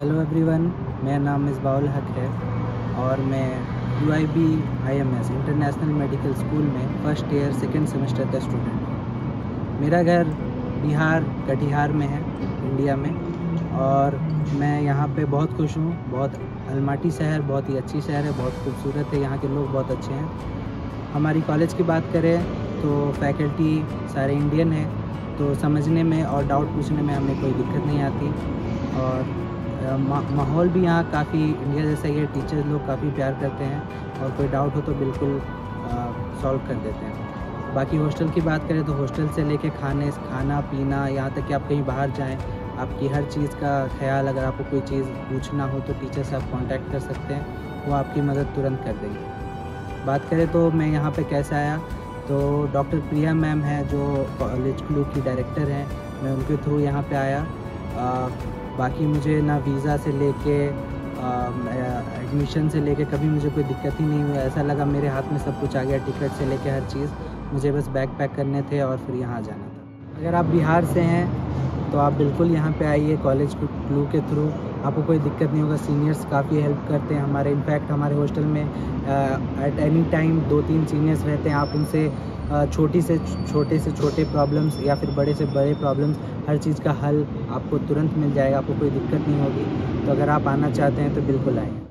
Hello everyone, मेरा नाम मिसबाउल हक है और मैं UIB IMS international medical school में फ़र्स्ट ईयर सेकंड सेमेस्टर का स्टूडेंट हूँ। मेरा घर बिहार कटिहार में है, इंडिया में। और मैं यहाँ पे बहुत खुश हूँ। बहुत अलमाटी शहर बहुत ही अच्छी शहर है, बहुत खूबसूरत है, यहाँ के लोग बहुत अच्छे हैं। हमारी कॉलेज की बात करें तो फैकल्टी सारे इंडियन हैं, तो समझने में और डाउट पूछने में हमें कोई दिक्कत नहीं आती। और माहौल भी यहाँ काफ़ी इंडिया जैसा ही है। टीचर्स लोग काफ़ी प्यार करते हैं और कोई डाउट हो तो बिल्कुल सॉल्व कर देते हैं। बाकी हॉस्टल की बात करें तो हॉस्टल से लेके खाना पीना, यहाँ तक कि आप कहीं बाहर जाएं, आपकी हर चीज़ का ख्याल, अगर आपको कोई चीज़ पूछना हो तो टीचर से आप कांटेक्ट कर सकते हैं, वो आपकी मदद तुरंत कर देंगे। बात करें तो मैं यहाँ पे कैसे आया, तो डॉक्टर प्रिया मैम हैं जो कॉलेज क्लू की डायरेक्टर हैं, मैं उनके थ्रू यहाँ पे आया। बाकी मुझे ना वीज़ा से लेके एडमिशन से लेके कभी मुझे कोई दिक्कत ही नहीं हुई। ऐसा लगा मेरे हाथ में सब कुछ आ गया, टिकट से लेके हर चीज़, मुझे बस बैग पैक करने थे और फिर यहाँ जाना था। अगर आप बिहार से हैं तो आप बिल्कुल यहाँ पे आइए कॉलेज क्लू के थ्रू, आपको कोई दिक्कत नहीं होगा। सीनियर्स काफ़ी हेल्प करते हैं हमारे। इनफैक्ट हमारे हॉस्टल में एट एनी टाइम 2-3 सीनियर्स रहते हैं। आप उनसे छोटे से छोटे प्रॉब्लम्स या फिर बड़े से बड़े प्रॉब्लम्स, हर चीज़ का हल आपको तुरंत मिल जाएगा, आपको कोई दिक्कत नहीं होगी। तो अगर आप आना चाहते हैं तो बिल्कुल आएँ।